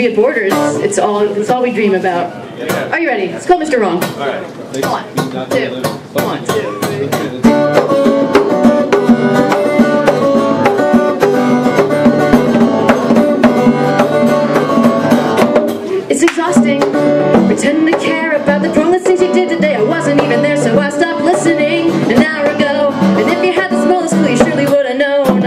be at Borders. It's all we dream about. Are you ready? It's called Mr. Wrong. All right. 1, 2, 1, 2, 3. It's exhausting, pretending to care about the pointless things you did today. I wasn't even there, so I stopped listening an hour ago. And if you had the smallest clue, you surely would have known.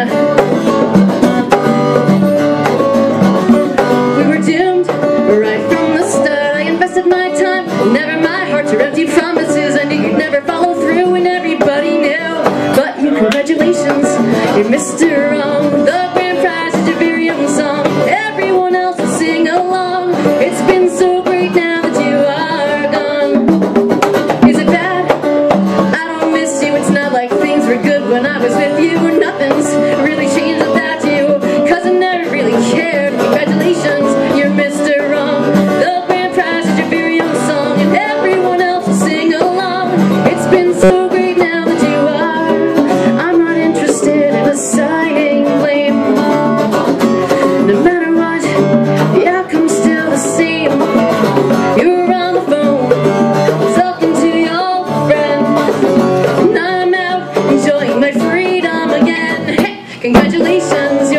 We were doomed right from the start. I invested my time, never my heart, to empty promises. I knew you'd never follow through, and everybody knew. But you, congratulations, you're Mr. Wrong. The grand prize is your very own song. Everyone else will sing along. It's been so great now that you are gone. Is it bad? I don't miss you. It's not like things were good when I was with you. Nothing's really changed about you, 'cause I never really cared. Congratulations, you're Mr. Wrong. The grand prize is your very own song, and everyone else will sing along. It's been so great now that you are. I'm not interested in assigning blame. No matter what, the outcome's still the same. You were on the phone talking to your friend, and I'm out enjoying my freedom again. Hey, congratulations.